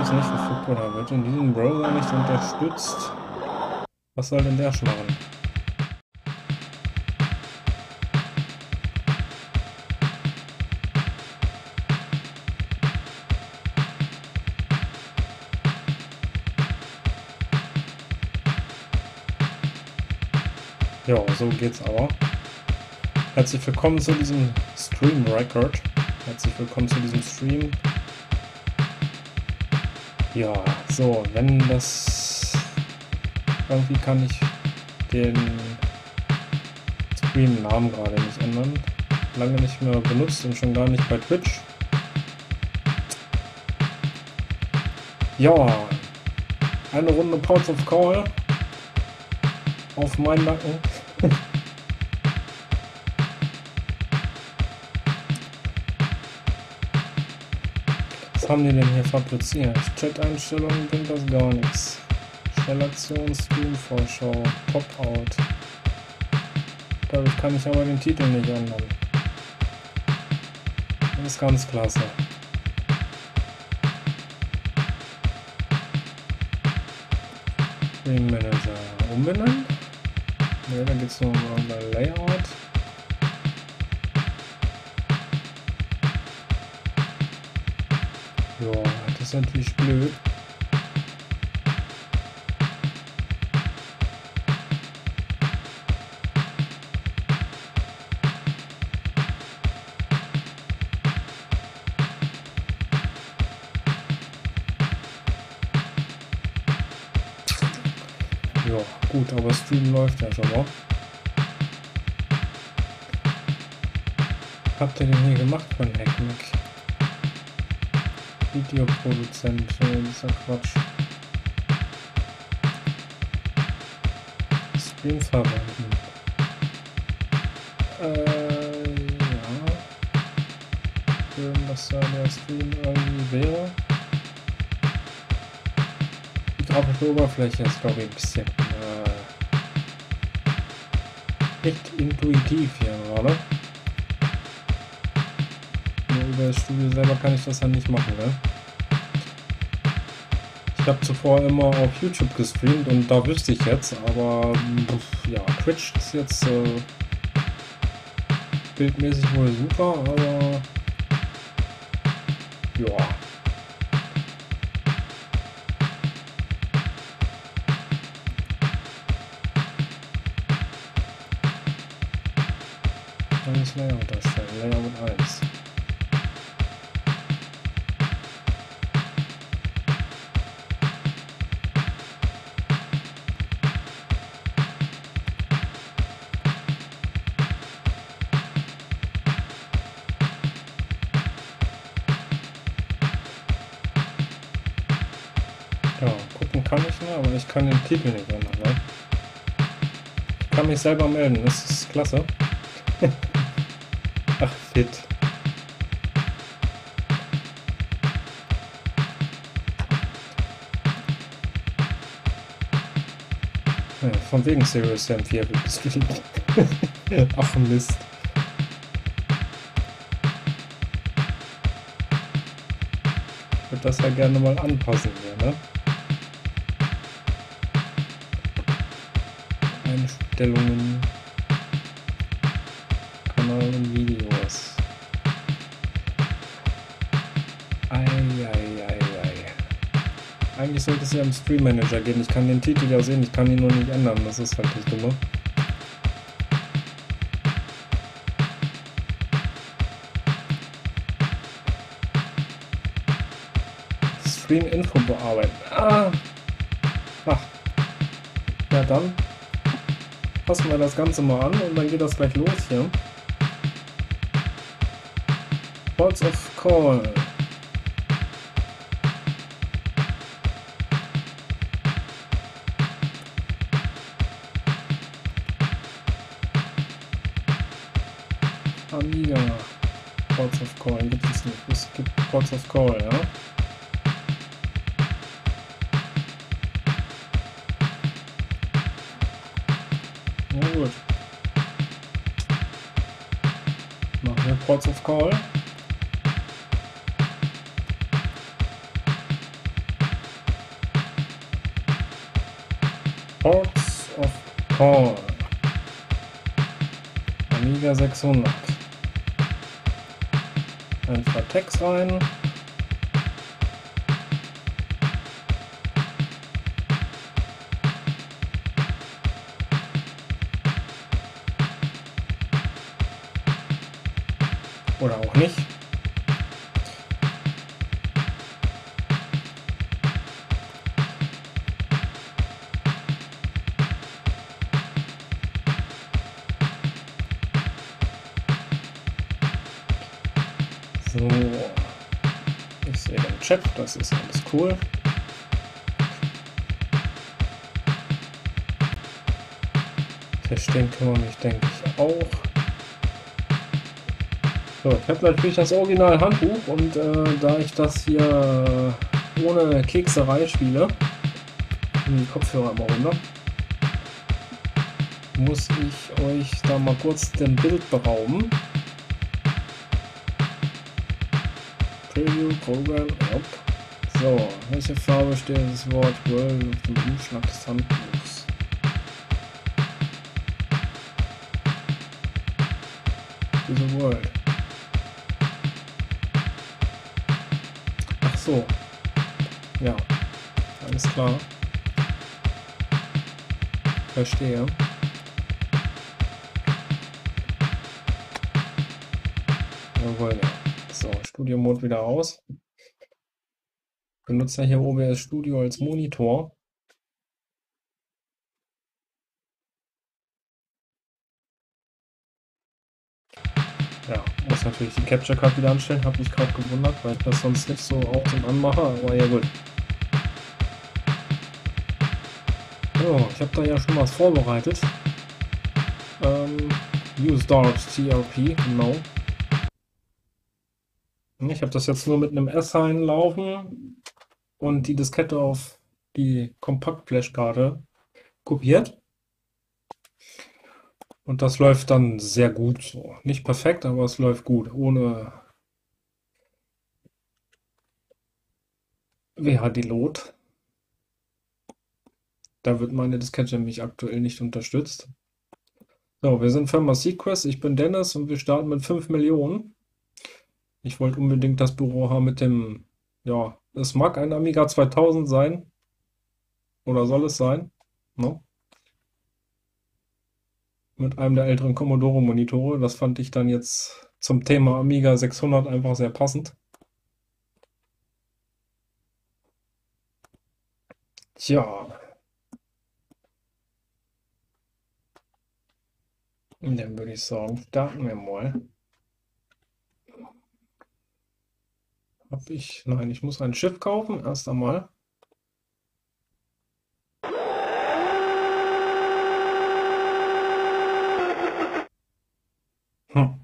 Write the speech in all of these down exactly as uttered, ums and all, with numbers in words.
ist nicht verfügbar oder wird in diesem Browser nicht unterstützt. Was soll denn der schmarren? Ja, so geht's aber. Herzlich willkommen zu diesem Stream Record. Herzlich willkommen zu diesem Stream. Ja, so, wenn das... Irgendwie kann ich den Stream-Namen gerade nicht ändern. Lange nicht mehr benutzt und schon gar nicht bei Twitch. Ja, eine Runde Ports of Call auf meinen Nacken. Was haben die denn hier fabriziert? Chat-Einstellungen bringt das gar nichts. Schnellaktion, Stream-Vorschau, Pop-Out. Dadurch kann ich aber den Titel nicht ändern. Das ist ganz klasse. Stream Manager umbenennen. Ne, dann geht es nur um Layout. Ja, das ist natürlich blöd. Ja, gut, aber Stream läuft ja schon mal. Habt ihr denn hier gemacht von Hackmack? Videoproduzent, äh, dieser Quatsch. Stream verwalten. Äh, ja. Schön, dass da der Stream irgendwie wäre. Die grafische Oberfläche ist, glaube ich, ein bisschen äh, nicht intuitiv hier gerade. Nur über das Studio selber kann ich das dann nicht machen, ne? Ich habe zuvor immer auf YouTube gestreamt und da wüsste ich jetzt, aber ja, Twitch ist jetzt äh, bildmäßig wohl super, aber ja. Neues Layout erstellen, Layout eins. Ja, gucken kann ich nur, aber ich kann den Titel nicht ändern, ne? Ich kann mich selber melden, das ist klasse. Ach, fit. Ja, von wegen Serious Sam vier wird gestreamt. Ach Mist. Ich würde das ja gerne mal anpassen hier, ne? Einstellungen. Kanal und Videos. Ei, ei, ei, ei. Eigentlich sollte es ja im Stream Manager gehen. Ich kann den Titel ja sehen, ich kann ihn nur nicht ändern. Das ist halt das Dumme. Stream Info bearbeiten. Ah! Ach. Ja, dann passen wir das Ganze mal an und dann geht das gleich los hier. Ports of Call. Amiga. Ports of Call gibt es nicht. Es gibt Ports of Call, ja. Na gut. Machen wir Ports of Call. Ports of Call. Amiga sechshundert. Einfach Text rein. Oder auch nicht. So. Ich sehe den Chat, das ist alles cool. Verstehen kann man mich, denke ich, auch. So, ich habe natürlich das Original Handbuch und äh, da ich das hier ohne Kekserei spiele, in die Kopfhörer immer runter, muss ich euch da mal kurz den Bild berauben. Preview, Program, yep. So, welche Farbe steht das Wort World auf dem Umschlag des Handbuchs? Diese World. Ach so. Ja, alles klar. Verstehe. Jawohl, ja. So, Studio Mode wieder aus. Benutze hier O B S Studio als Monitor. Ja, muss natürlich die Capture Card wieder anstellen, habe mich gerade gewundert, weil ich das sonst nicht so auf und an mache, aber ja gut. So, ich habe da ja schon was vorbereitet. Ähm, Use Dart T R P, genau. Ich habe das jetzt nur mit einem S-Sign laufen und die Diskette auf die Kompaktflashkarte kopiert. Und das läuft dann sehr gut so. Nicht perfekt, aber es läuft gut, ohne W H D-Load. Da wird meine Diskette nämlich aktuell nicht unterstützt. So, wir sind Firma Sequest, ich bin Dennis und wir starten mit fünf Millionen. Ich wollte unbedingt das Büro haben mit dem, ja, es mag ein Amiga zweitausend sein. Oder soll es sein? No? Mit einem der älteren Commodore-Monitore. Das fand ich dann jetzt zum Thema Amiga sechshundert einfach sehr passend. Tja. Und dann würde ich sagen, starten wir mal. Hab ich, nein, ich muss ein Schiff kaufen, erst einmal. Hm.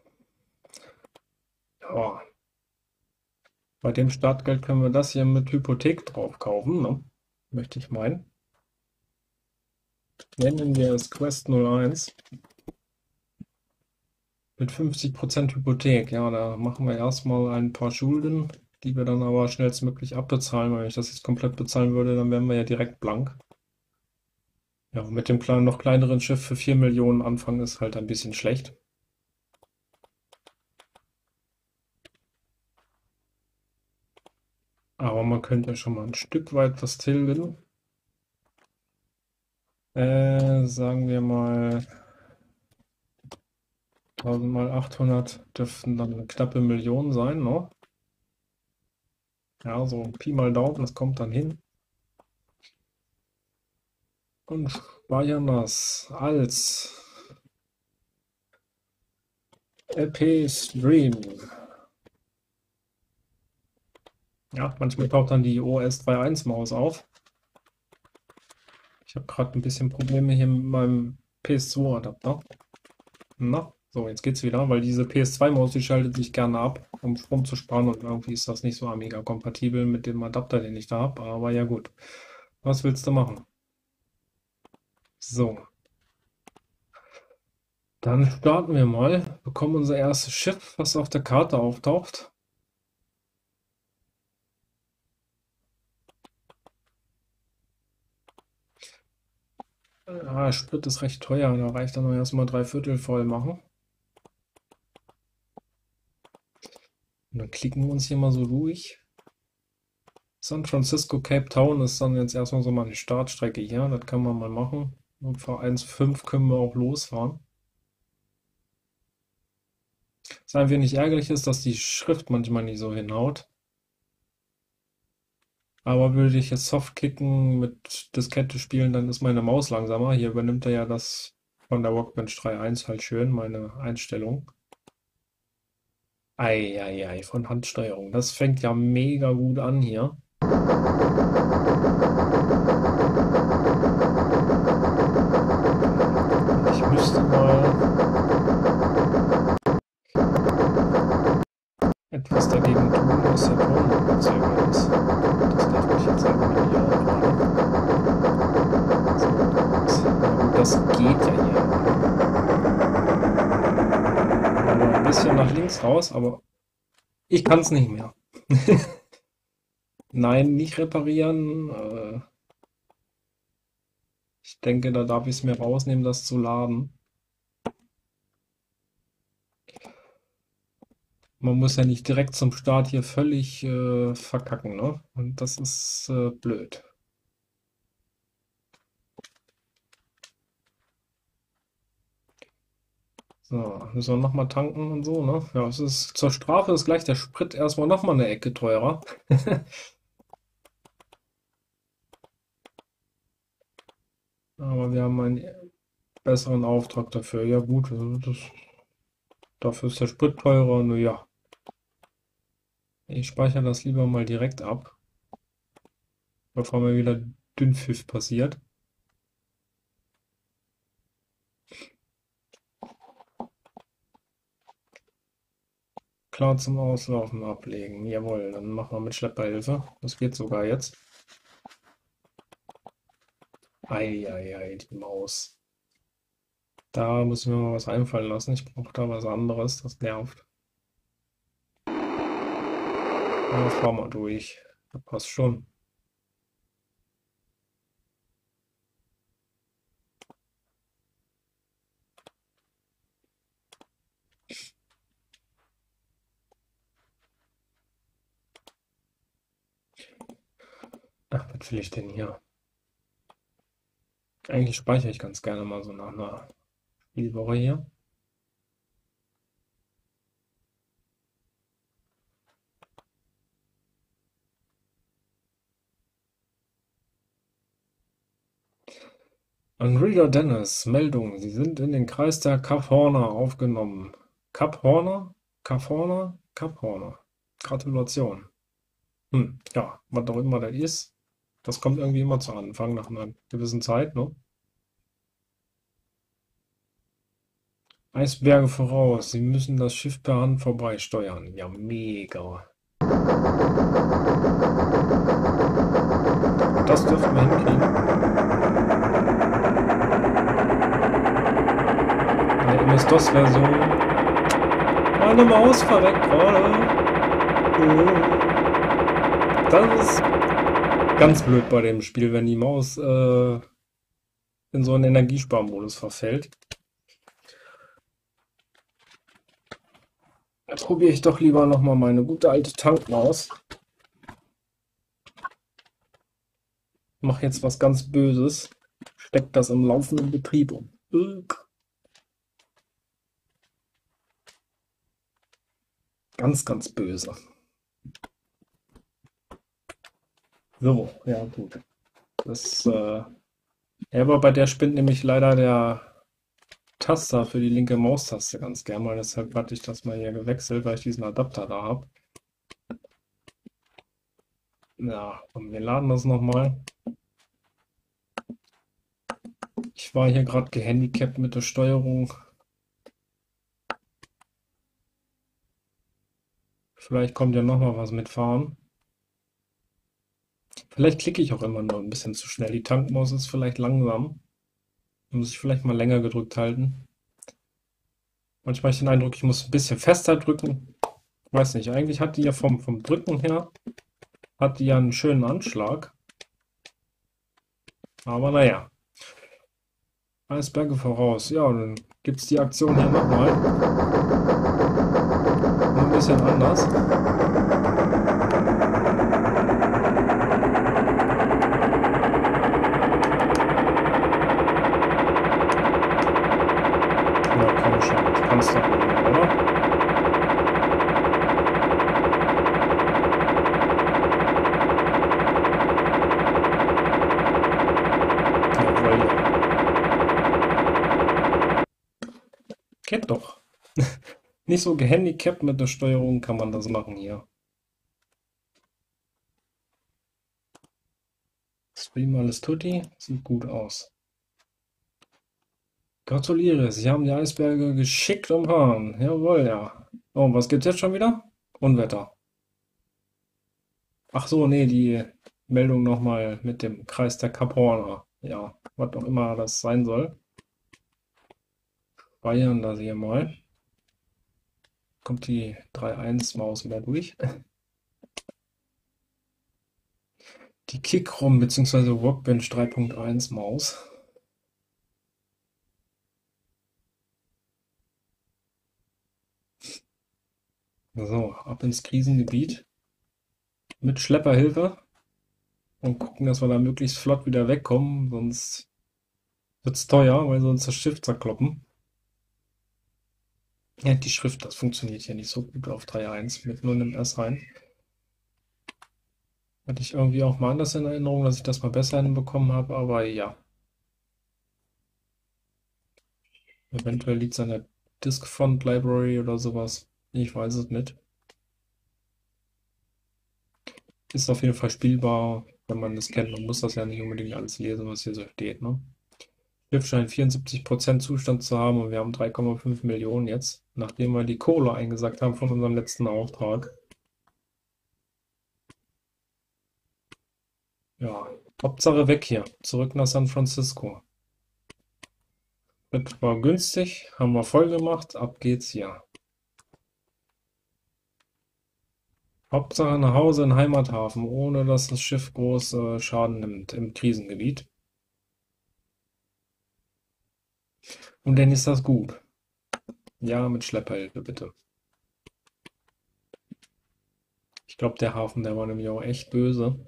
Ja. Bei dem Startgeld können wir das hier mit Hypothek drauf kaufen, ne? Möchte ich meinen. Nennen wir es Quest null eins. Mit fünfzig Prozent Hypothek, ja, da machen wir erstmal ein paar Schulden, die wir dann aber schnellstmöglich abbezahlen. Weil wenn ich das jetzt komplett bezahlen würde, dann wären wir ja direkt blank. Ja, mit dem kleinen, noch kleineren Schiff für vier Millionen anfangen ist halt ein bisschen schlecht. Aber man könnte schon mal ein Stück weit was tilgen. Äh, sagen wir mal tausend mal achthundert dürften dann eine knappe Million sein, ne? Ja, so Pi mal Daumen, das kommt dann hin. Und speichern das als L P Stream. Ja, manchmal taucht dann die O S drei Punkt eins Maus auf. Ich habe gerade ein bisschen Probleme hier mit meinem P S zwei Adapter. Na, so, jetzt geht's wieder, weil diese P S zwei Maus, die schaltet sich gerne ab, um Strom zu sparen und irgendwie ist das nicht so Amiga kompatibel mit dem Adapter, den ich da habe. Aber ja gut, was willst du machen? So. Dann starten wir mal, bekommen unser erstes Schiff, was auf der Karte auftaucht. Ja, Sprit ist recht teuer, da reicht dann noch erstmal drei Viertel voll machen. Und dann klicken wir uns hier mal so durch. San Francisco, Cape Town ist dann jetzt erstmal so mal eine Startstrecke hier, das kann man mal machen. Und vor eins Komma fünf können wir auch losfahren. Was ein wenig ärgerlich ist, dass die Schrift manchmal nicht so hinhaut. Aber würde ich jetzt Softkicken mit Diskette spielen, dann ist meine Maus langsamer. Hier übernimmt er ja das von der Workbench drei Punkt eins halt schön, meine Einstellung. Eieiei, von Handsteuerung. Das fängt ja mega gut an hier. Ich müsste mal etwas dagegen tun, dass der Ton noch verzögert ist. Das darf mich jetzt einfach nicht auch gerade. So, na gut, das geht ja hier. Aber ein bisschen nach links raus, aber ich kann es nicht mehr. Nein, nicht reparieren. Äh, ich denke, da darf ich es mir rausnehmen, das zu laden. Man muss ja nicht direkt zum Start hier völlig äh, verkacken, ne? Und das ist äh, blöd. So, müssen wir nochmal tanken und so, ne? Ja, es ist zur Strafe ist gleich der Sprit erstmal nochmal eine Ecke teurer. Aber wir haben einen besseren Auftrag dafür. Ja gut, also das, dafür ist der Sprit teurer, nur ja. Ich speichere das lieber mal direkt ab, bevor mir wieder Dünnpfiff passiert. Klar zum Auslaufen ablegen. Jawohl, dann machen wir mit Schlepperhilfe. Das geht sogar jetzt. Eieiei, die Maus. Da müssen wir mal was einfallen lassen. Ich brauche da was anderes. Das nervt. Ja, fahr mal durch. Das passt schon. Ach, was will ich denn hier? Eigentlich speichere ich ganz gerne mal so nach einer Spielwoche hier. Anrida Dennis, Meldung. Sie sind in den Kreis der Cap Horner aufgenommen. Cap Horner? Cap Horner? Cap Horner. Gratulation. Hm, ja, was auch immer das ist. Das kommt irgendwie immer zu Anfang nach einer gewissen Zeit, ne? Eisberge voraus. Sie müssen das Schiff per Hand vorbeisteuern. Ja, mega. Das dürfen wir hinkriegen. In der M S-DOS-Version. Meine Maus verreckt gerade. Oh. Das ist ganz blöd bei dem Spiel, wenn die Maus äh, in so einen Energiesparmodus verfällt. Da probiere ich doch lieber nochmal meine gute alte Tankmaus. Mach jetzt was ganz Böses. Steckt das im laufenden Betrieb um. Ganz, ganz böse. So, ja gut. Das, äh, ja, aber bei der spinnt nämlich leider der Taster für die linke Maustaste ganz gern mal. Deshalb hatte ich das mal hier gewechselt, weil ich diesen Adapter da habe. Ja, und wir laden das nochmal. Ich war hier gerade gehandicapt mit der Steuerung. Vielleicht kommt ja nochmal was mitfahren. Vielleicht klicke ich auch immer nur ein bisschen zu schnell. Die Tankmaus ist vielleicht langsam. Muss ich vielleicht mal länger gedrückt halten. Manchmal habe ich den Eindruck, ich muss ein bisschen fester drücken. Weiß nicht, eigentlich hat die ja vom, vom Drücken her, hat die ja einen schönen Anschlag. Aber naja. Eisberge voraus. Ja, dann gibt es die Aktion hier nochmal. Nur ein bisschen anders. Na komm schon, das kannst du doch nicht mehr, oder? Jawohl, ja. Geht doch. Nicht so gehandicapt mit der Steuerung kann man das machen hier. Stream alles tutti, sieht gut aus. Gratuliere, Sie haben die Eisberge geschickt umfahren. Jawohl, ja. Oh, und was gibt's jetzt schon wieder? Unwetter. Ach so, nee, die Meldung nochmal mit dem Kreis der Kap Horner. Ja, was auch immer das sein soll. Speichern das hier mal. Kommt die drei Punkt eins Maus wieder durch. Die Kickrom bzw. Workbench drei Punkt eins Maus. So, ab ins Krisengebiet. Mit Schlepperhilfe. Und gucken, dass wir da möglichst flott wieder wegkommen. Sonst wird's teuer, weil sonst das Schiff zerkloppen. Ja, die Schrift, das funktioniert hier nicht so gut auf drei Punkt eins mit nur einem S rein. Hatte ich irgendwie auch mal anders in Erinnerung, dass ich das mal besser hinbekommen habe, aber ja. Eventuell liegt es an der Disk Font Library oder sowas. Ich weiß es nicht. Ist auf jeden Fall spielbar, wenn man das kennt. Man muss das ja nicht unbedingt alles lesen, was hier so steht, ne? Schiff scheint vierundsiebzig Prozent Zustand zu haben und wir haben drei Komma fünf Millionen jetzt, nachdem wir die Kohle eingesackt haben von unserem letzten Auftrag. Ja, Hauptsache weg hier. Zurück nach San Francisco. Das war günstig, haben wir voll gemacht, ab geht's hier. Hauptsache nach Hause in Heimathafen, ohne dass das Schiff groß äh, Schaden nimmt im Krisengebiet. Und dann ist das gut. Ja, mit Schlepperhilfe, bitte. Ich glaube, der Hafen, der war nämlich auch echt böse.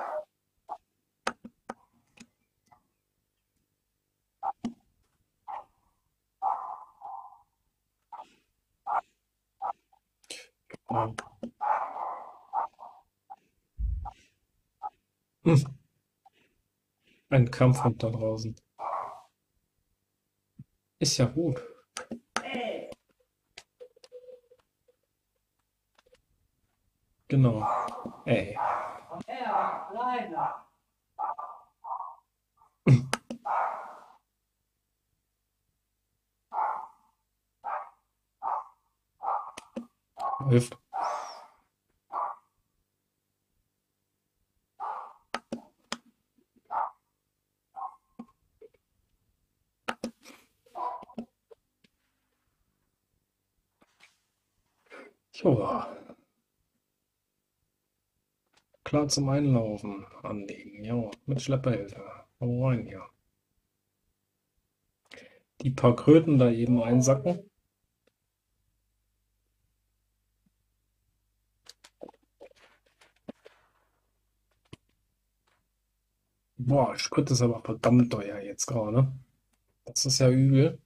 Ja. Hm, ein Kampfhund da draußen. Ist ja gut. Genau. Ey. Läuft. Joa. Klar zum Einlaufen anlegen. Ja, mit Schlepperhilfe. Hau rein hier. Die paar Kröten da eben einsacken. Boah, Sprit ist aber verdammt teuer jetzt gerade. Das ist ja übel.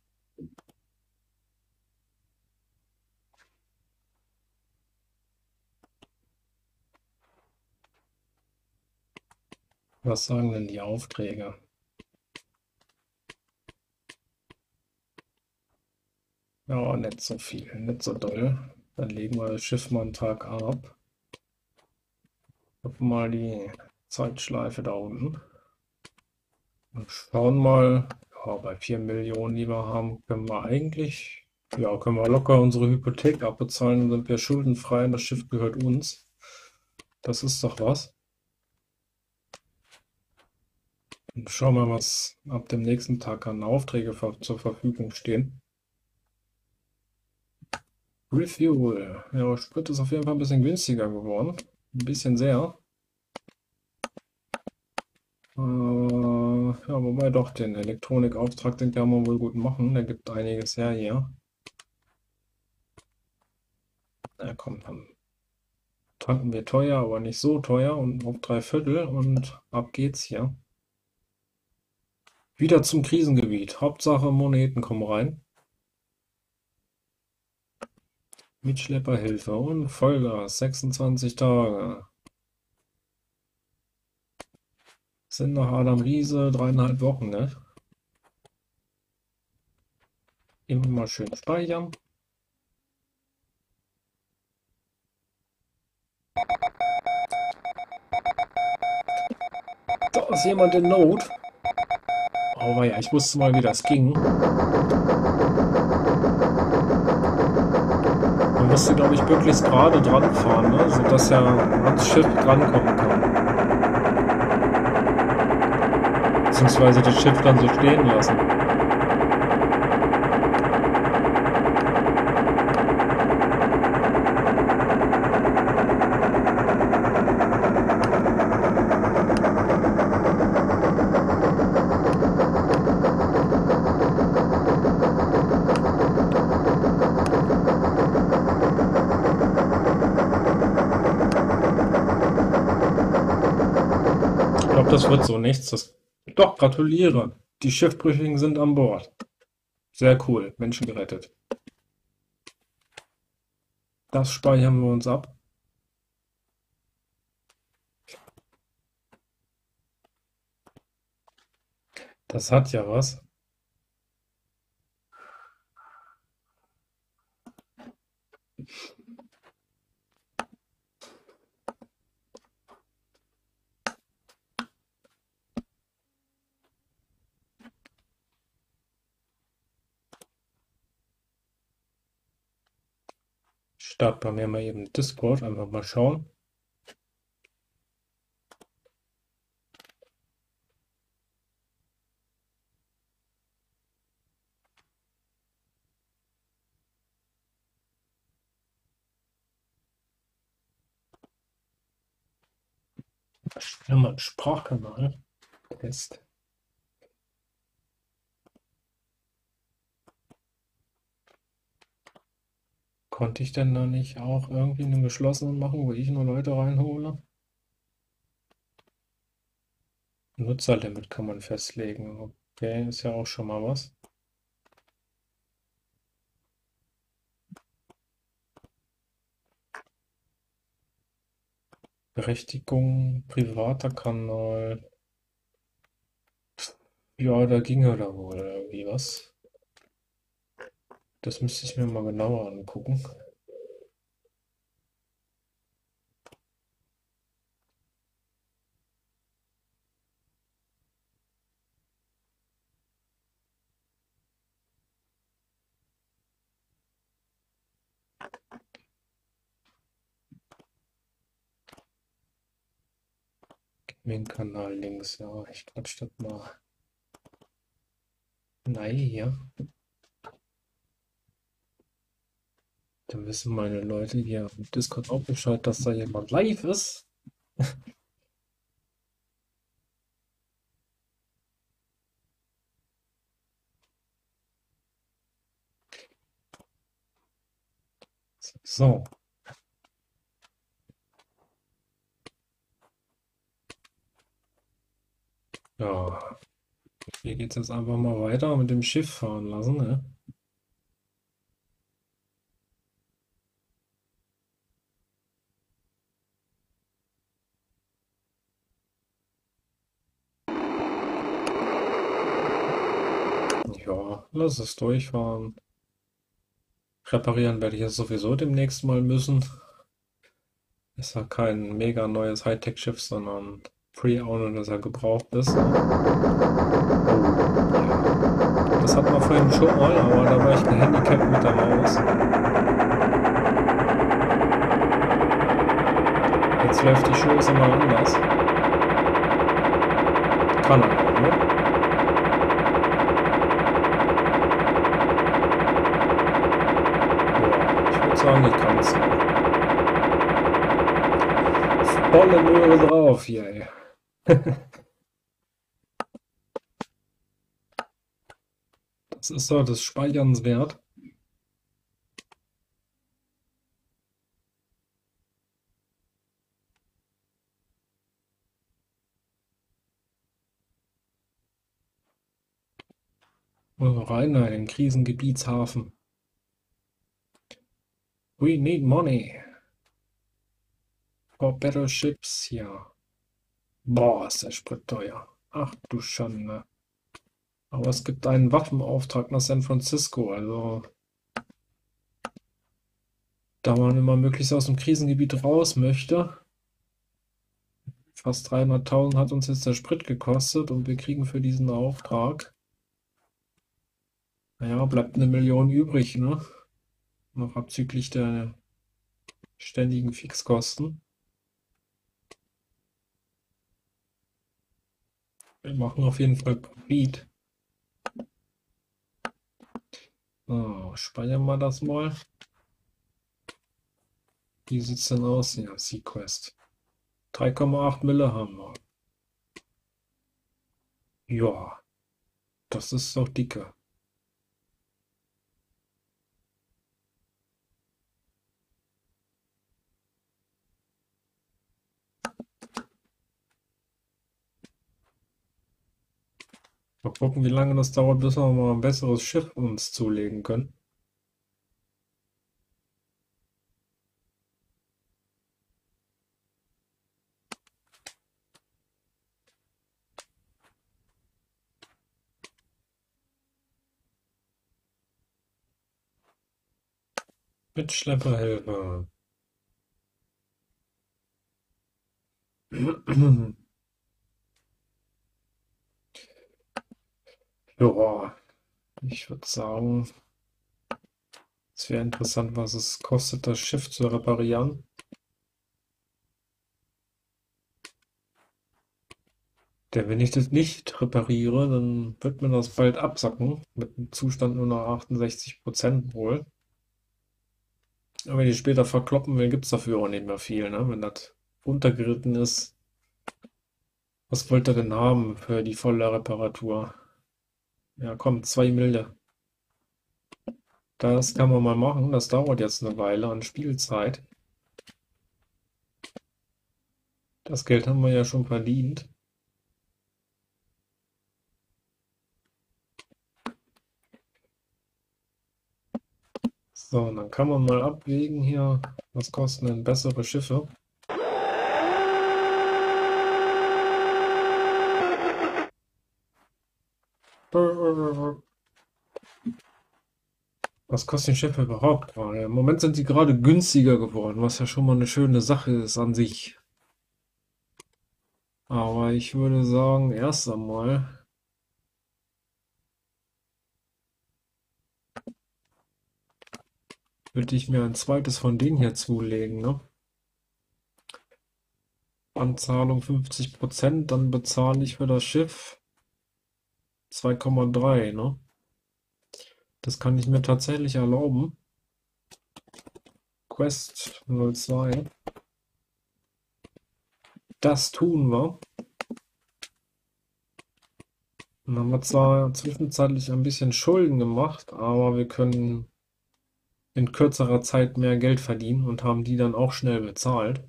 Was sagen denn die Aufträge? Ja, nicht so viel, nicht so doll. Dann legen wir das Schiff mal einen Tag ab. Gucken mal die Zeitschleife da unten. Und schauen mal, ja, bei vier Millionen, die wir haben, können wir eigentlich, ja, können wir locker unsere Hypothek abbezahlen, dann sind wir schuldenfrei und das Schiff gehört uns. Das ist doch was. Und schauen wir mal, was ab dem nächsten Tag an Aufträge ver- zur Verfügung stehen. Refuel. Ja, Sprit ist auf jeden Fall ein bisschen günstiger geworden. Ein bisschen sehr. Äh, ja, wobei doch, den Elektronikauftrag, den kann man wohl gut machen. Der gibt einiges her hier. Na komm, dann tanken wir teuer, aber nicht so teuer und auf drei Viertel und ab geht's hier. Wieder zum Krisengebiet. Hauptsache Moneten kommen rein. Mit Schlepperhilfe und Vollgas. sechsundzwanzig Tage. Sind nach Adam Riese dreieinhalb Wochen, ne? Immer mal schön speichern. Da ist jemand in Not. Aber ja, ich wusste mal, wie das ging. Man musste, glaube ich, möglichst gerade dran fahren, ne? Sodass er ans Schiff drankommen kann. Beziehungsweise das Schiff dann so stehen lassen. Ich glaube, das wird so nichts. Das Doch, gratuliere. Die Schiffbrüchigen sind an Bord. Sehr cool. Menschen gerettet. Das speichern wir uns ab. Das hat ja was. Ich starte bei mir mal eben Discord. Einfach mal schauen. Ja, mal Sprachkanal. Test. Konnte ich denn da nicht auch irgendwie einen geschlossenen machen, wo ich nur Leute reinhole? Nutzerlimit kann man festlegen. Okay, ist ja auch schon mal was. Berechtigung, privater Kanal. Ja, da ginge da wohl irgendwie was. Das müsste ich mir mal genauer angucken. Den Kanal links, ja, ich quatsch das mal. Nein, hier. Dann wissen meine Leute hier im Discord auch Bescheid, dass da jemand live ist. So. Ja. Hier geht es jetzt einfach mal weiter mit dem Schiff fahren lassen, ne? Ja, lass es durchfahren. Reparieren werde ich es sowieso demnächst mal müssen. Ist ja kein mega neues Hightech-Schiff, sondern Pre-Owned, dass er gebraucht ist. Ne? Oh, ja. Das hatten wir vorhin schon mal, aber da war ich gehandicapt mit der Maus. Jetzt läuft die Chose mal anders. Kann er auch, ne? Ja, ich würde sagen, ich kann es noch. Volle Möhre drauf hier, ey. Was ist da des Speicherns wert? Also rein in den Krisengebietshafen. We need money for better ships, ja. Boah, ist der Sprit teuer. Ach du Schande. Aber es gibt einen Waffenauftrag nach San Francisco, also da man immer möglichst aus dem Krisengebiet raus möchte. Fast dreihunderttausend hat uns jetzt der Sprit gekostet und wir kriegen für diesen Auftrag, naja, bleibt eine Million übrig, ne? Noch abzüglich der ständigen Fixkosten. Wir machen auf jeden Fall Profit. So, speichern wir das mal. Wie sieht's denn aus? Ja, Sequest. drei Komma acht Mille haben wir. Ja, das ist doch dicke. Mal gucken, wie lange das dauert, bis wir mal ein besseres Schiff uns zulegen können. Mit Schlepperhilfe. Ja, ich würde sagen, es wäre interessant, was es kostet, das Schiff zu reparieren. Denn wenn ich das nicht repariere, dann wird mir das bald absacken. Mit einem Zustand nur noch achtundsechzig Prozent wohl. Aber wenn ich später verkloppen will, gibt es dafür auch nicht mehr viel, ne? Wenn das runtergeritten ist. Was wollt ihr denn haben für die volle Reparatur? Ja, komm, zwei Milde. Das kann man mal machen. Das dauert jetzt eine Weile an Spielzeit. Das Geld haben wir ja schon verdient. So, und dann kann man mal abwägen hier, was kosten denn bessere Schiffe. Was kosten die Schiffe überhaupt gerade? Im Moment sind sie gerade günstiger geworden, was ja schon mal eine schöne Sache ist an sich. Aber ich würde sagen, erst einmal würde ich mir ein zweites von denen hier zulegen, ne? Anzahlung fünfzig Prozent, dann bezahle ich für das Schiff zwei Komma drei, ne? Das kann ich mir tatsächlich erlauben. Quest null zwei. Das tun wir. Dann haben wir zwar zwischenzeitlich ein bisschen Schulden gemacht, aber wir können in kürzerer Zeit mehr Geld verdienen und haben die dann auch schnell bezahlt.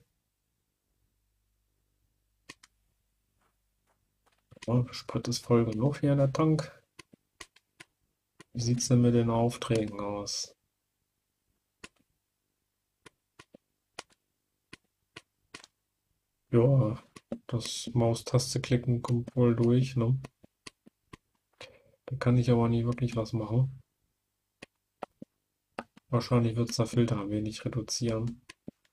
Ja, Sprit ist voll genug hier, der Tank. Wie sieht es denn mit den Aufträgen aus? Ja, das Maustaste klicken kommt wohl durch, ne? Da kann ich aber nie wirklich was machen. Wahrscheinlich wird es der Filter ein wenig reduzieren.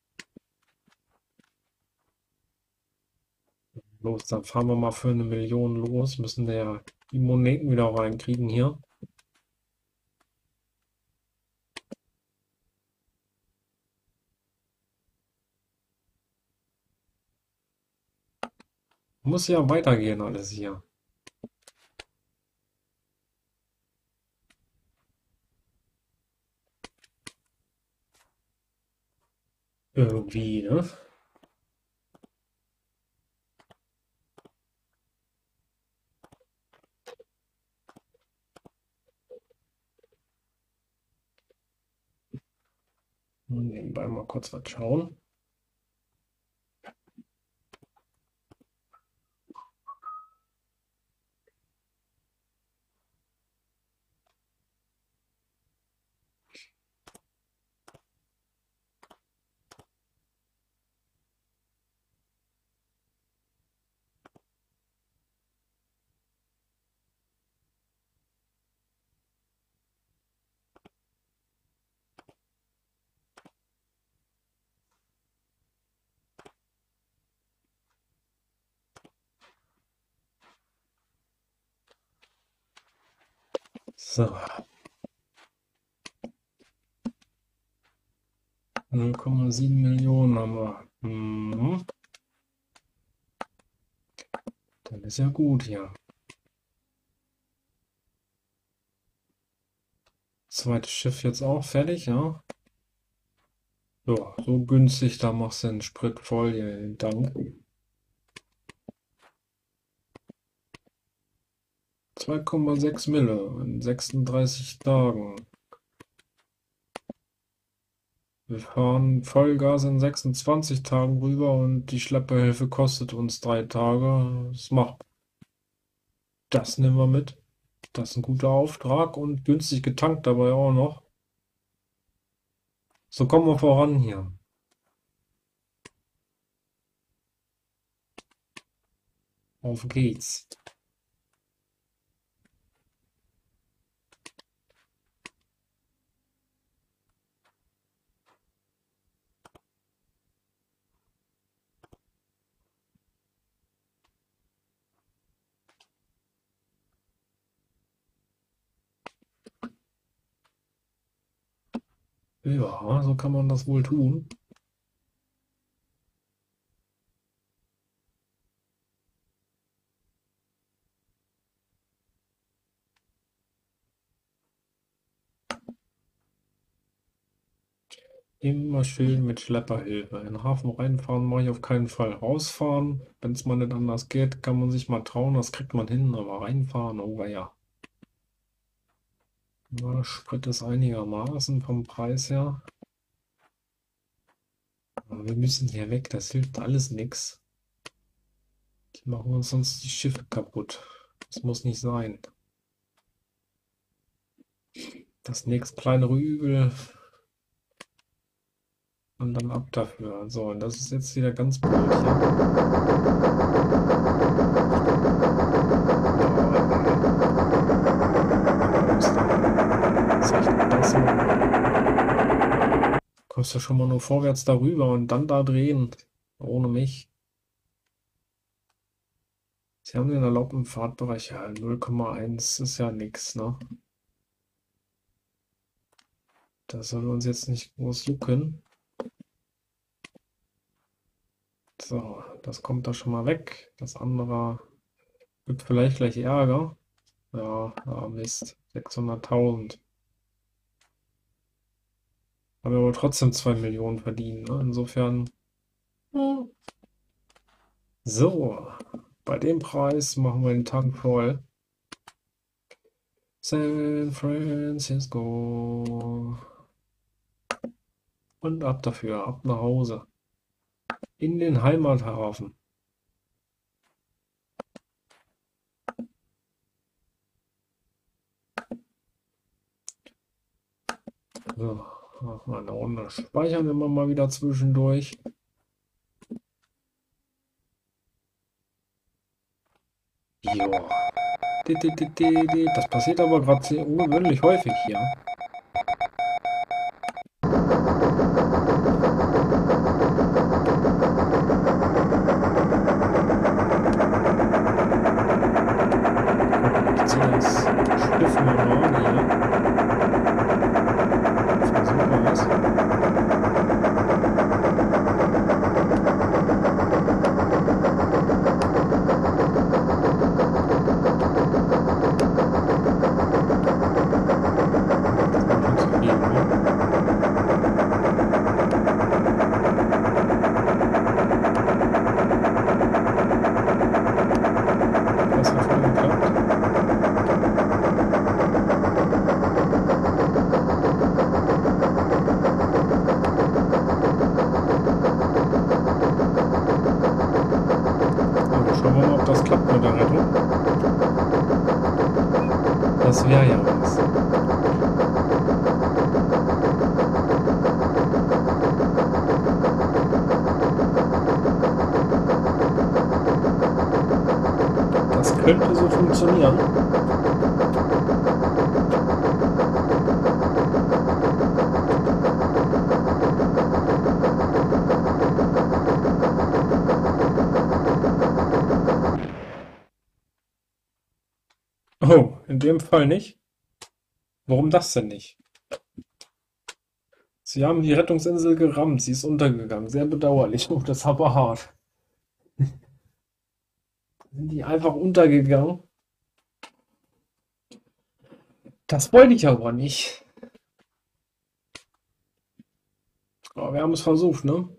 Los, dann fahren wir mal für eine Million los. Müssen wir ja die Moneten wieder reinkriegen hier. Muss ja weitergehen alles hier. Irgendwie, ne? Nebenbei mal kurz was schauen. So. null Komma sieben Millionen haben wir. Mhm. Das ist ja gut hier. Zweites Schiff jetzt auch fertig, ja? Ja, so günstig, da machst du den Sprit voll, hier, den Tank. zwei Komma sechs Mille in sechsunddreißig Tagen. Wir fahren Vollgas in sechsundzwanzig Tagen rüber und die Schlepperhilfe kostet uns drei Tage. Das macht. Das nehmen wir mit. Das ist ein guter Auftrag und günstig getankt dabei auch noch. So kommen wir voran hier. Auf geht's. Ja, so kann man das wohl tun. Immer schön mit Schlepperhilfe. In den Hafen reinfahren mache ich auf keinen Fall. Rausfahren, wenn es mal nicht anders geht, kann man sich mal trauen, das kriegt man hin, aber reinfahren, oh ja. Na, Sprit ist einigermaßen vom Preis her. Aber wir müssen hier weg, das hilft alles nichts. Die machen uns sonst die Schiffe kaputt. Das muss nicht sein. Das nächst kleinere Übel. Und dann ab dafür. So, und das ist jetzt wieder ganz blöd hier. Kommst ja schon mal nur vorwärts darüber und dann da drehen. Ohne mich. Sie haben den erlaubten Fahrtbereich. Ja, null Komma eins ist ja nix, ne? Das soll uns jetzt nicht groß jucken. So, das kommt da schon mal weg. Das andere gibt vielleicht gleich Ärger. Ja, ah, Mist. sechshunderttausend. Haben wir aber trotzdem zwei Millionen verdient, ne? Insofern. Hm. So, bei dem Preis machen wir den Tank voll. San Francisco. Und ab dafür, ab nach Hause. In den Heimathafen. So, machen wir eine Runde. Speichern immer mal wieder zwischendurch. Joa. Das passiert aber gerade sehr ungewöhnlich häufig hier. Ich ziehe das Schiff mal ran hier. Versuchen wir was. Das wäre ja was. Das könnte so funktionieren. Oh, in dem Fall nicht. Warum das denn nicht? Sie haben die Rettungsinsel gerammt, sie ist untergegangen. Sehr bedauerlich. Oh, das ist aber hart. Sind die einfach untergegangen? Das wollte ich aber nicht. Aber wir haben es versucht, ne?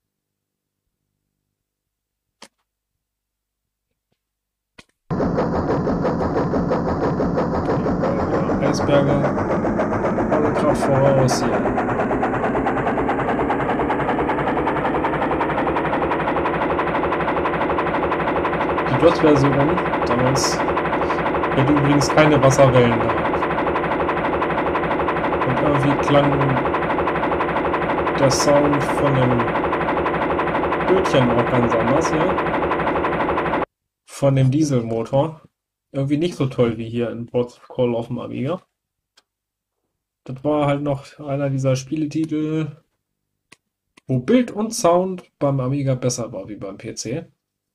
Ja, Eisberge. Volle Kraft voraus hier. Die DOS-Version damals hätte übrigens keine Wasserwellen gehabt. Und irgendwie klang der Sound von dem Bötchen auch ganz anders hier. Von dem Dieselmotor. Irgendwie nicht so toll wie hier in Ports of Call auf dem Amiga. Das war halt noch einer dieser Spieletitel, wo Bild und Sound beim Amiga besser war wie beim P C.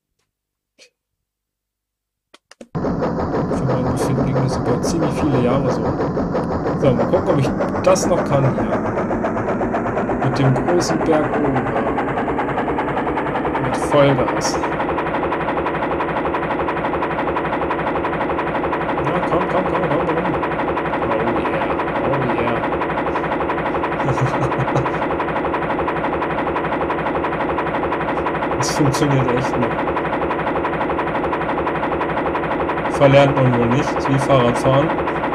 Für mein Befinden ging das über ziemlich viele Jahre so. So, mal gucken, ob ich das noch kann hier. Mit dem großen Berg oben. Ja. Mit Vollgas. Na, komm, komm, komm, komm, komm. Oh yeah, oh yeah. Das funktioniert echt noch. Verlernt man wohl nicht, ist wie Fahrradfahren.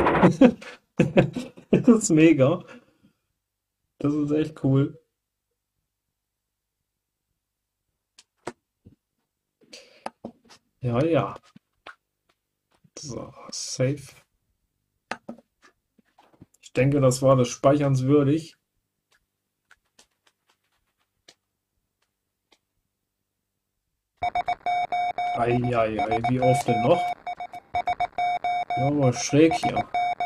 Das ist mega. Das ist echt cool. Ja, ja. So, save. Ich denke, das war des Speicherns würdig. Eieiei, wie oft denn noch? Ja, aber schräg hier.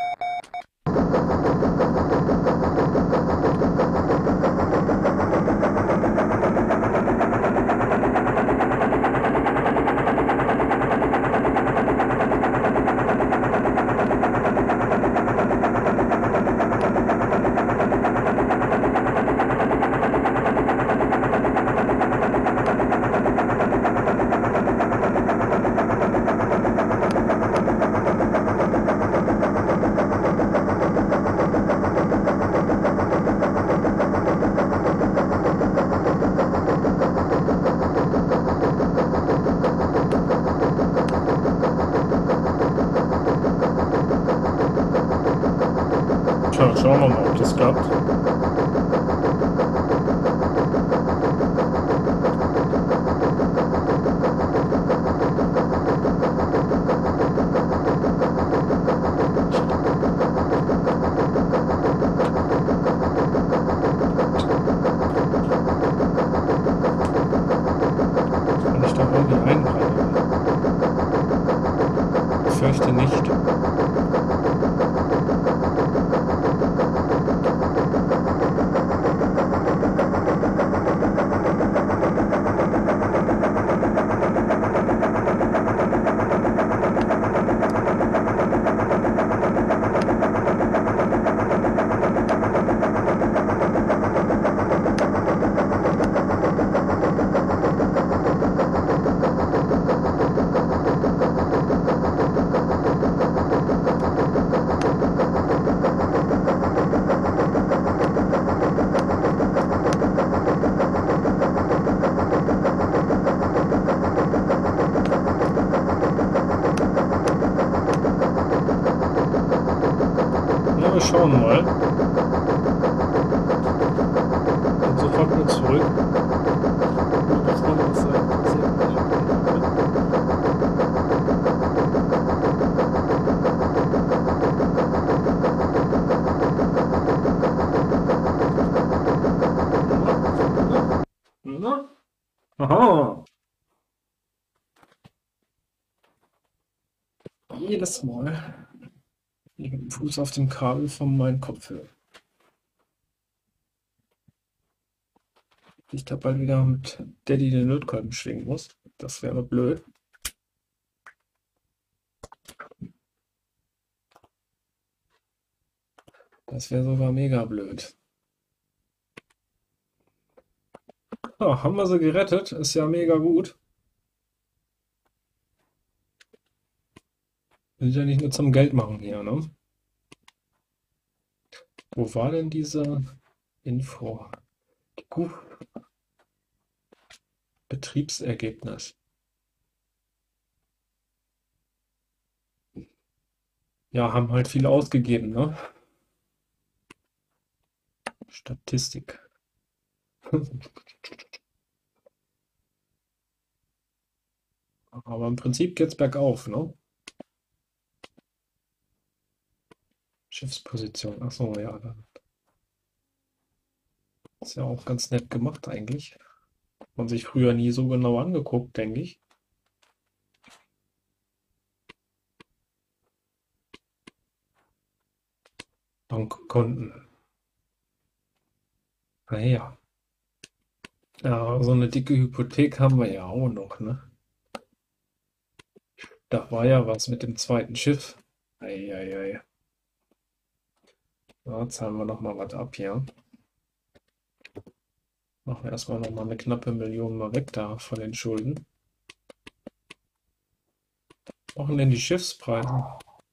Tja, schauen wir mal, ob das klappt. Kann ich da irgendwie einbrennen? Ich fürchte nicht. Ja, wir schauen mal. Bin sofort wieder zurück. Nur das noch was passiert. ne? Aha. Jedes Mal mit dem Fuß auf dem Kabel von meinem Kopfhörer. Ich da bald wieder mit Daddy den Lötkolben schwingen muss. Das wäre blöd. Das wäre sogar mega blöd. Ja, haben wir sie gerettet. Ist ja mega gut. Wir sind ja nicht nur zum Geld machen hier, ne? Wo war denn diese Info? Gut. Betriebsergebnis. Ja, haben halt viel ausgegeben, ne? Statistik. Aber im Prinzip geht's bergauf, ne? Schiffsposition. Ach so, ja. dann- Ist ja auch ganz nett gemacht eigentlich. Hat man sich früher nie so genau angeguckt, denke ich. Bankkonten. Naja. Ja, so eine dicke Hypothek haben wir ja auch noch, ne? Da war ja was mit dem zweiten Schiff. Eieiei. Da zahlen wir noch mal was ab hier. Machen wir erstmal noch mal eine knappe Million mal weg da von den Schulden. Was machen denn die Schiffspreise?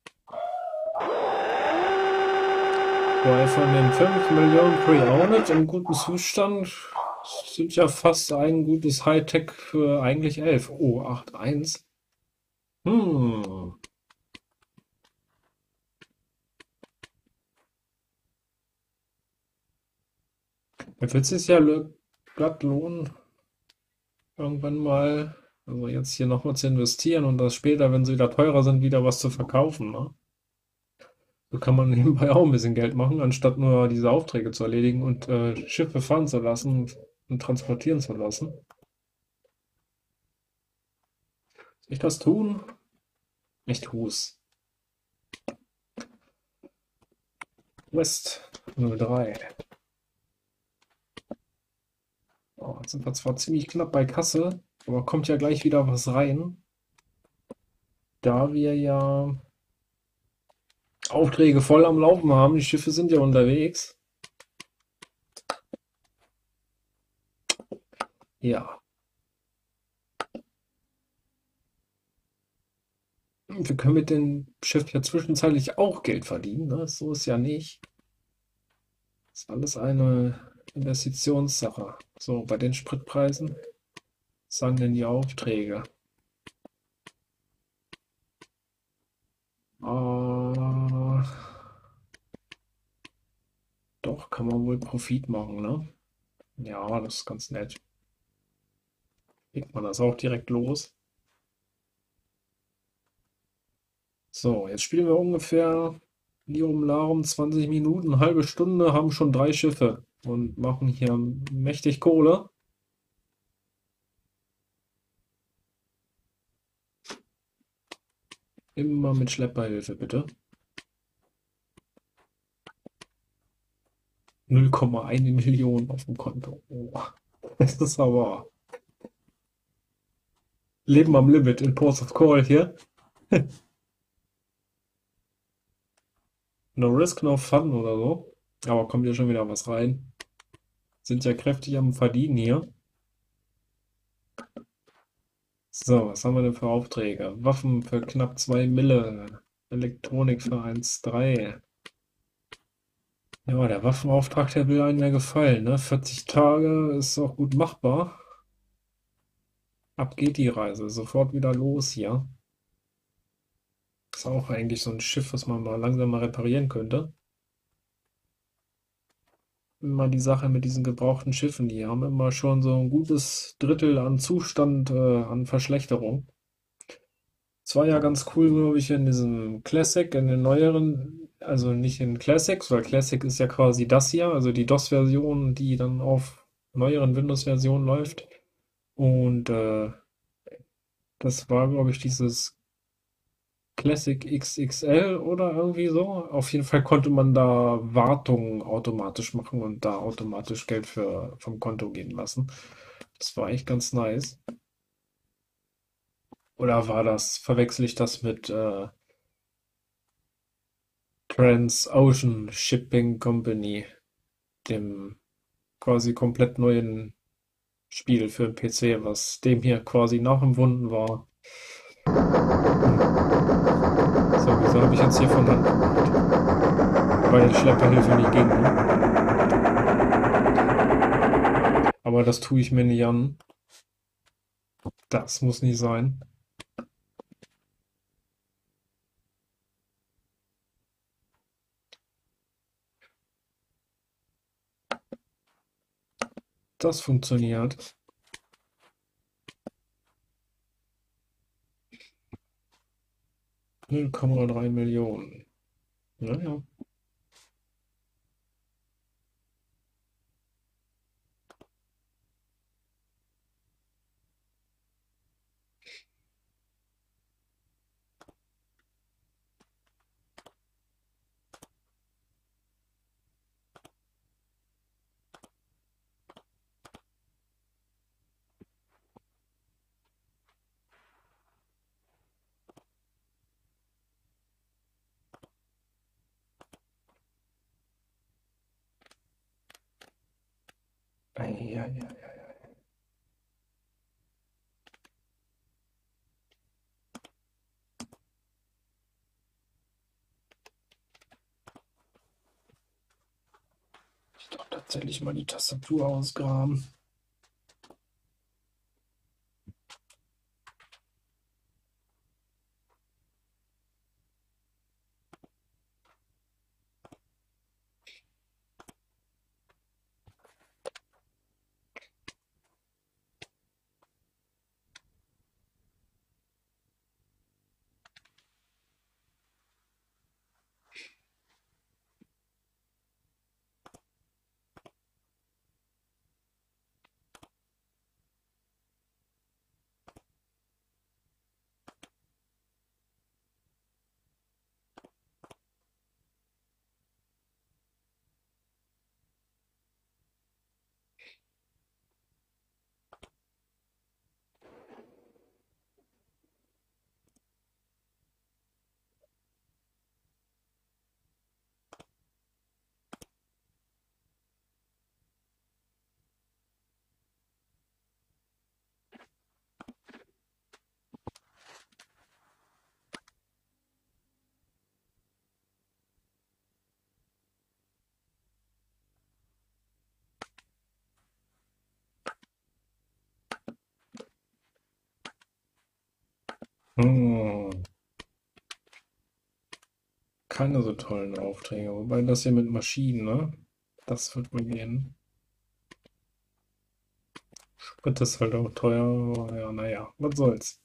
Weil von den fünf Millionen Pre-Owned im guten Zustand sind ja fast ein gutes Hightech für eigentlich elf. Oh, acht Komma eins. Hm. Da wird es sich ja lo- glatt lohnen, irgendwann mal, also jetzt hier nochmal zu investieren und das später, wenn sie wieder teurer sind, wieder was zu verkaufen, ne? So kann man nebenbei auch ein bisschen Geld machen, anstatt nur diese Aufträge zu erledigen und äh, Schiffe fahren zu lassen und transportieren zu lassen. Soll ich das tun? Ich tu's. West null drei. Oh, jetzt sind wir zwar ziemlich knapp bei Kasse, aber kommt ja gleich wieder was rein, da wir ja Aufträge voll am Laufen haben. Die Schiffe sind ja unterwegs. Ja. Wir können mit dem Schiff ja zwischenzeitlich auch Geld verdienen, ne? So ist ja nicht. Das ist alles eine Investitionssache. So, bei den Spritpreisen was sagen denn die Aufträge? Äh, doch, kann man wohl Profit machen, ne? Ja, das ist ganz nett. Legt man das auch direkt los. So, jetzt spielen wir ungefähr Lirum Larum zwanzig Minuten, halbe Stunde, haben schon drei Schiffe und machen hier mächtig Kohle. Immer mit Schlepperhilfe, bitte. null Komma eins Million auf dem Konto. Oh, das ist aber Leben am Limit in Ports of Call hier. No risk, no fun oder so. Aber kommt ja schon wieder was rein. Sind ja kräftig am Verdienen hier. So, was haben wir denn für Aufträge? Waffen für knapp zwei Mille. Elektronik für eins Komma drei. Ja, der Waffenauftrag, der will einem ja gefallen, ne? vierzig Tage ist auch gut machbar. Ab geht die Reise. Sofort wieder los hier. Ist auch eigentlich so ein Schiff, was man mal langsam mal reparieren könnte. Immer die Sache mit diesen gebrauchten Schiffen, die haben immer schon so ein gutes Drittel an Zustand, äh, an Verschlechterung. Es war ja ganz cool, glaube ich, in diesem Classic, in den neueren, also nicht in Classics, weil Classic ist ja quasi das hier, also die DOS-Version, die dann auf neueren Windows-Version läuft. Und äh, das war, glaube ich, dieses Classic X X L oder irgendwie so. Auf jeden Fall konnte man da Wartungen automatisch machen und da automatisch Geld für, vom Konto gehen lassen. Das war echt ganz nice. Oder war das, verwechsel ich das mit äh, Transocean Shipping Company, dem quasi komplett neuen Spiel für den P C, was dem hier quasi nachempfunden war. Hm. So, wieso habe ich jetzt hier von Hand gemacht? Weil Schlepperhilfe nicht ging, ne? Aber das tue ich mir nicht an. Das muss nicht sein. Das funktioniert. null Komma drei Millionen. Naja. Eieiei. Ich doch tatsächlich mal die Tastatur ausgraben. Hm. Keine so tollen Aufträge. Wobei das hier mit Maschinen, ne? Das wird wohl gehen. Sprit ist halt auch teuer. Aber ja, naja, was soll's.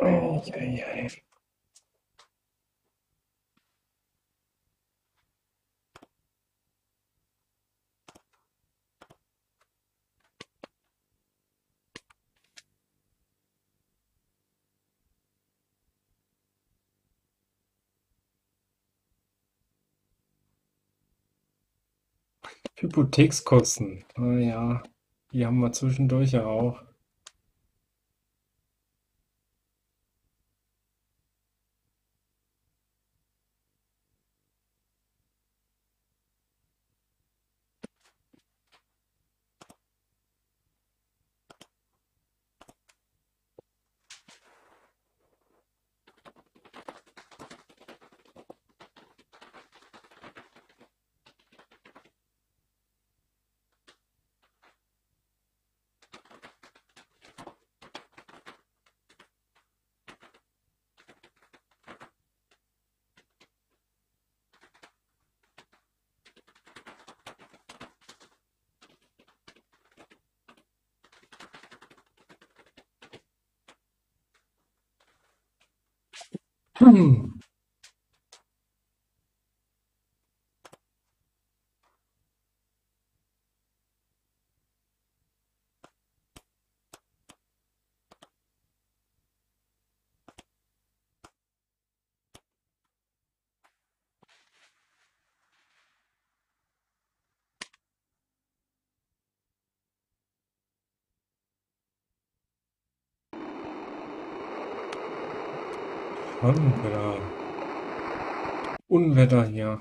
Eieiei. Hypothekskosten. Ah ja, die haben wir zwischendurch ja auch. Hm. Schon wieder Unwetter hier.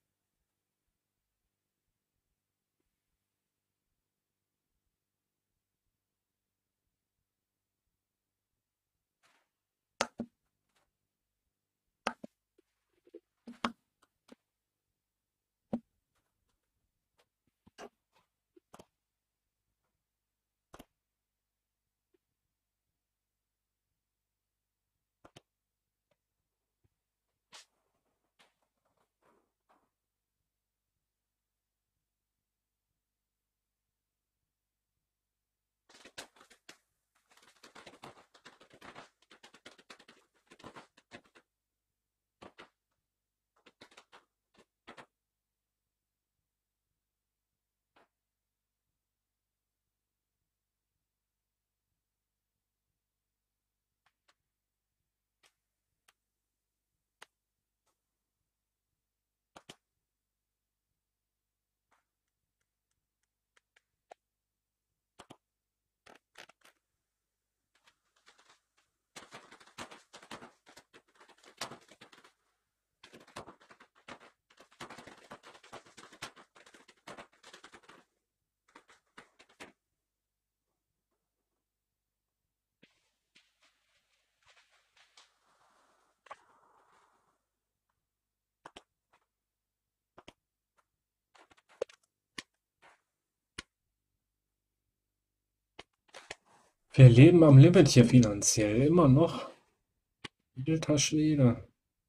Wir leben am Limit hier finanziell, immer noch. Alter Schwede.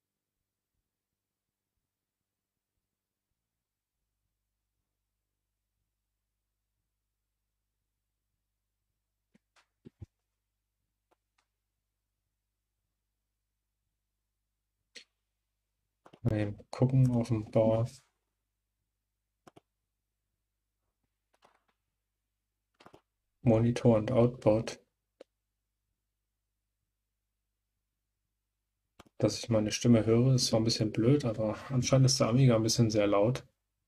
Mal gucken auf dem Bauer. Monitor und Output, dass ich meine Stimme höre, ist zwar ein bisschen blöd, aber anscheinend ist der Amiga ein bisschen sehr laut.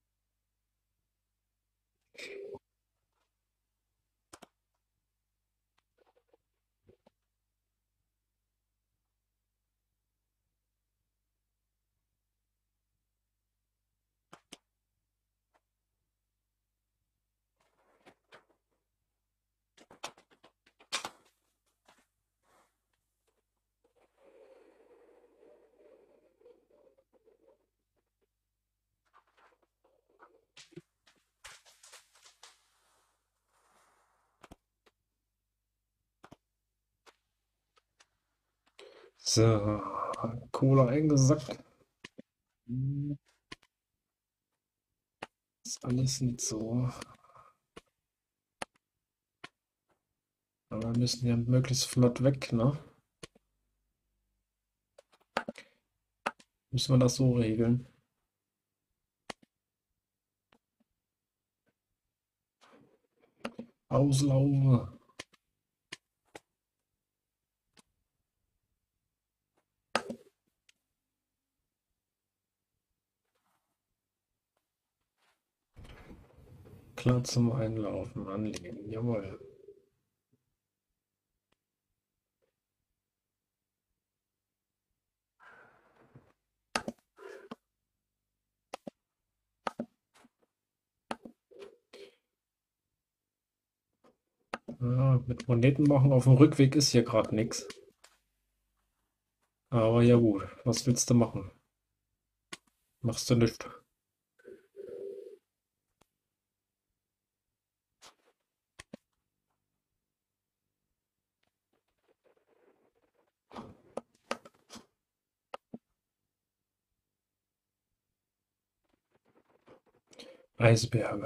So, Cola eingesackt. Ist alles nicht so. Aber wir müssen ja möglichst flott weg, ne? Müssen wir das so regeln? Auslaufe. Klar zum Einlaufen anlegen. Jawohl. Ja, mit Moneten machen auf dem Rückweg ist hier gerade nichts. Aber ja gut, was willst du machen? Machst du nicht. Eisberge.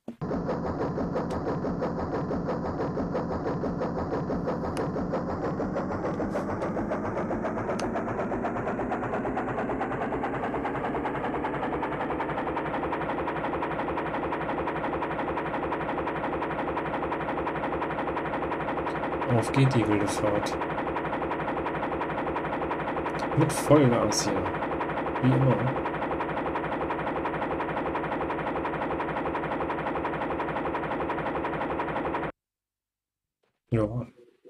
Auf geht die wilde Fahrt. Mit Vollgas hier. Wie immer. Ja.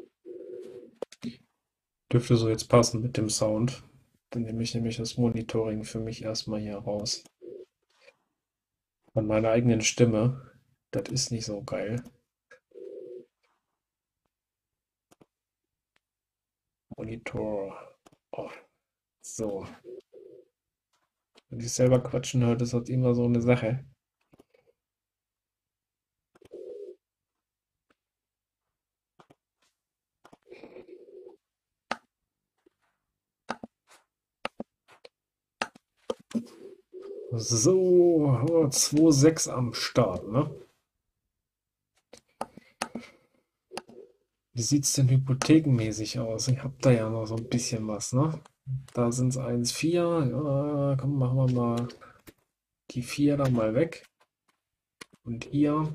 Dürfte so jetzt passen mit dem Sound. Dann nehme ich nämlich das Monitoring für mich erstmal hier raus. Von meiner eigenen Stimme. Das ist nicht so geil. Monitor. Oh, so. Wenn ich selber quatschen höre, ist das immer so eine Sache. So, oh, zwei Komma sechs am Start, ne? Wie sieht es denn hypothekenmäßig aus? Ich habe da ja noch so ein bisschen was, ne? Da sind es eins Komma vier. Ja, komm, machen wir mal die vier da mal weg. Und hier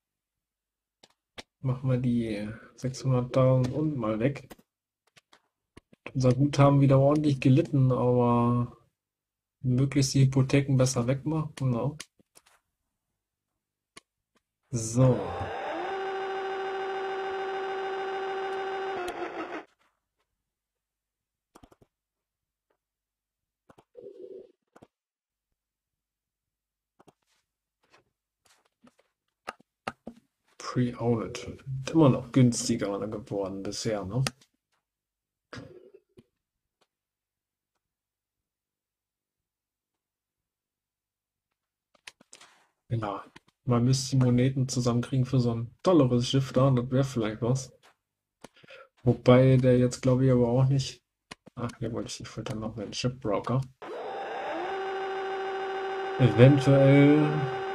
machen wir die sechshunderttausend und mal weg. Unser Guthaben wieder ordentlich gelitten, aber möglichst die Hypotheken besser wegmachen. Genau. So. Pre-Owned. Immer noch günstiger geworden bisher, ne? Ja, man müsste die Moneten zusammenkriegen für so ein tolleres Schiff da, das wäre vielleicht was. Wobei der jetzt, glaube ich, aber auch nicht. Ach, hier wollte ich nicht füttern, noch einen Shipbroker. Eventuell.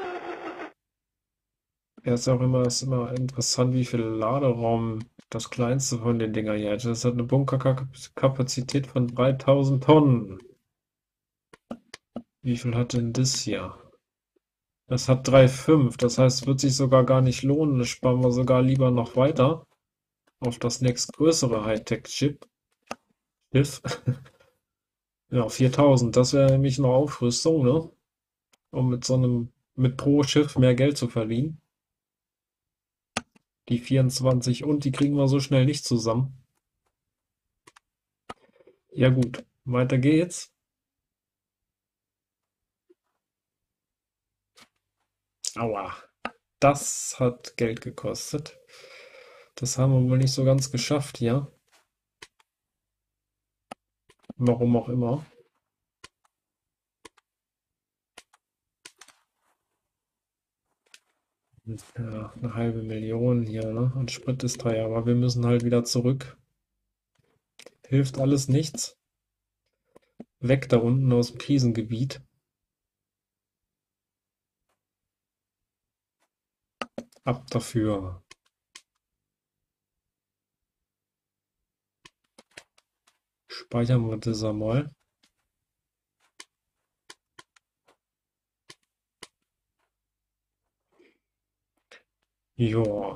Ja, ist auch immer, ist immer interessant, wie viel Laderaum das kleinste von den Dinger hier hat. Das hat eine Bunkerkapazität von dreitausend Tonnen. Wie viel hat denn das hier? Das hat drei Komma fünf, das heißt, wird sich sogar gar nicht lohnen. Das sparen wir sogar lieber noch weiter auf das nächstgrößere Hightech-Chip. Schiff. Ja, viertausend, das wäre nämlich eine Aufrüstung, ne? Um mit so einem, mit pro Schiff mehr Geld zu verdienen. Die vierundzwanzig und die kriegen wir so schnell nicht zusammen. Ja gut, weiter geht's. Aua, das hat Geld gekostet. Das haben wir wohl nicht so ganz geschafft hier. Warum auch immer. Ja, eine halbe Million hier, ne? Und Sprit ist teuer, aber wir müssen halt wieder zurück. Hilft alles nichts. Weg da unten aus dem Krisengebiet. Ab dafür. Speichern wir das einmal. Ja.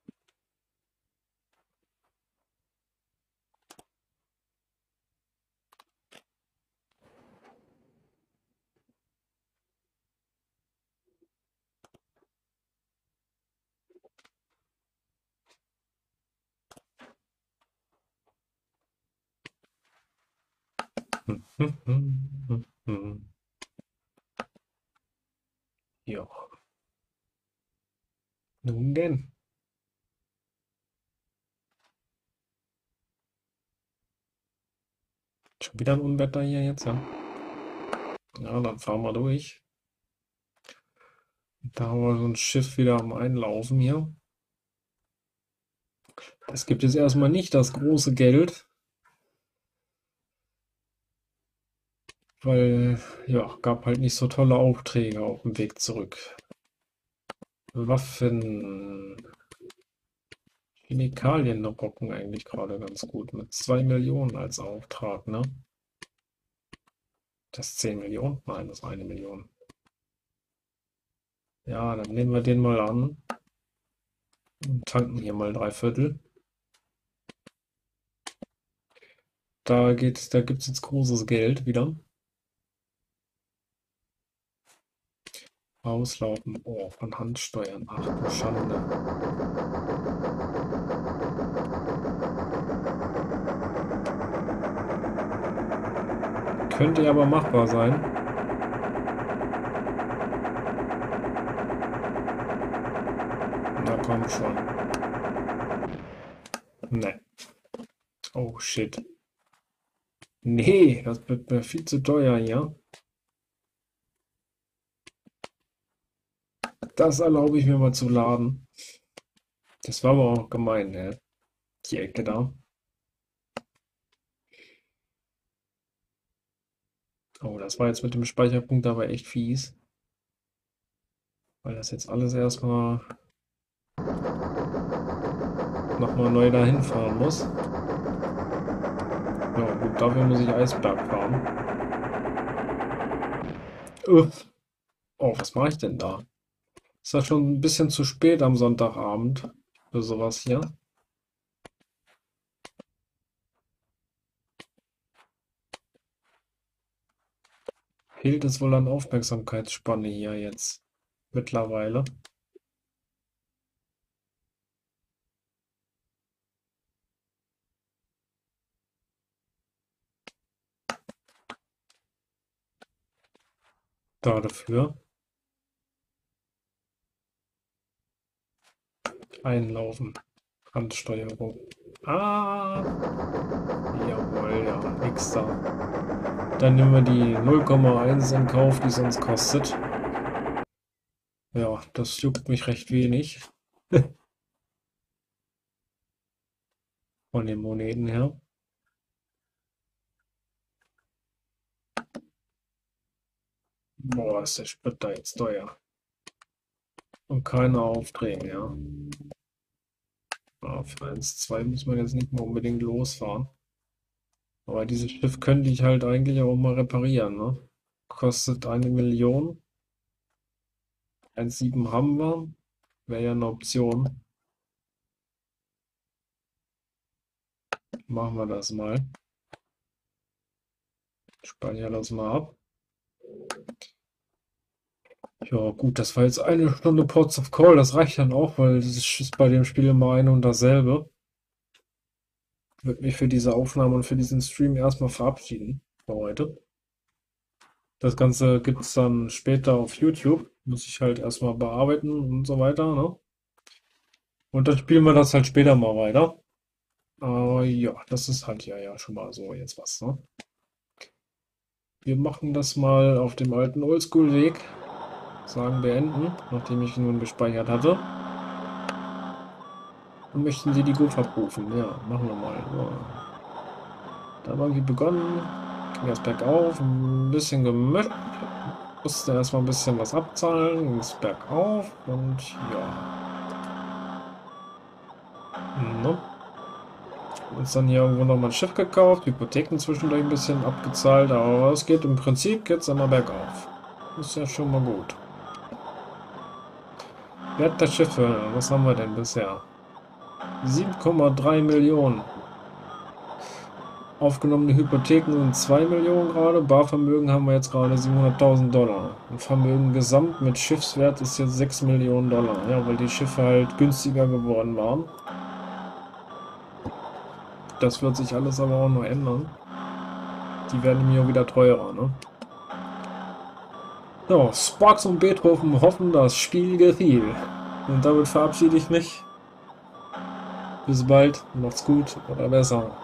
Ja. Nun denn. Schon wieder ein Unwetter hier jetzt, ja? Ja, dann fahren wir durch. Da haben wir so ein Schiff wieder am Einlaufen hier. Es gibt jetzt erstmal nicht das große Geld, weil, ja, gab halt nicht so tolle Aufträge auf dem Weg zurück. Waffen. Chemikalien rocken eigentlich gerade ganz gut mit zwei Millionen als Auftrag, ne? Das ist zehn Millionen? Nein, das ist eine Million. Ja, dann nehmen wir den mal an und tanken hier mal drei Viertel. Da geht, da gibt's jetzt großes Geld wieder. Auslaufen. Oh, von Hand steuern. Ach du Schande. Könnte ja aber machbar sein. Na komm schon. Ne. Oh shit. Nee, das wird mir viel zu teuer hier. Das erlaube ich mir mal zu laden. Das war aber auch gemein, ne? Die Ecke da. Oh, das war jetzt mit dem Speicherpunkt aber echt fies. Weil das jetzt alles erstmal nochmal neu dahin fahren muss. Ja, gut, dafür muss ich Eisberg fahren. Uff. Oh, was mache ich denn da? Ist das schon ein bisschen zu spät am Sonntagabend für sowas hier? Fehlt es wohl an Aufmerksamkeitsspanne hier jetzt mittlerweile? Da dafür. Einlaufen. Handsteuerung. Ah! Jawohl, ja, nix da. Dann nehmen wir die null Komma eins in Kauf, die es uns kostet. Ja, das juckt mich recht wenig. Von den Moneten her. Boah, ist der Sprit da jetzt teuer. Und keine Aufträge, ja. Ja, für eins Komma zwei muss man jetzt nicht mehr unbedingt losfahren. Aber dieses Schiff könnte ich halt eigentlich auch mal reparieren, ne? Kostet eine Million. eins Komma sieben haben wir. Wäre ja eine Option. Machen wir das mal. Speichern das mal ab. Ja, gut, das war jetzt eine Stunde Ports of Call. Das reicht dann auch, weil das ist bei dem Spiel immer ein und dasselbe. Ich würde mich für diese Aufnahme und für diesen Stream erstmal verabschieden für heute. Das Ganze gibt es dann später auf YouTube. Muss ich halt erstmal bearbeiten und so weiter, ne? Und dann spielen wir das halt später mal weiter. Aber ja, das ist halt ja, ja schon mal so jetzt was, ne? Wir machen das mal auf dem alten Oldschool-Weg. Sagen beenden, nachdem ich nun gespeichert hatte. Und möchten Sie die Go abrufen? Ja, machen wir mal. So. Da haben wir irgendwie begonnen. Ging erst bergauf, ein bisschen gemischt. Musste erstmal ein bisschen was abzahlen, ging es bergauf und ja. No. Uns dann hier irgendwo nochmal ein Schiff gekauft, Hypotheken zwischendurch ein bisschen abgezahlt, aber es geht im Prinzip jetzt immer bergauf. Ist ja schon mal gut. Wert der Schiffe, was haben wir denn bisher? sieben Komma drei Millionen. Aufgenommene Hypotheken sind zwei Millionen gerade. Barvermögen haben wir jetzt gerade siebenhunderttausend Dollar. Und Vermögen gesamt mit Schiffswert ist jetzt sechs Millionen Dollar. Ja, weil die Schiffe halt günstiger geworden waren. Das wird sich alles aber auch noch ändern. Die werden mir wieder teurer, ne? Ja, Sparks und Beethoven hoffen, das Spiel gefiel. Und damit verabschiede ich mich. Bis bald, macht's gut oder besser.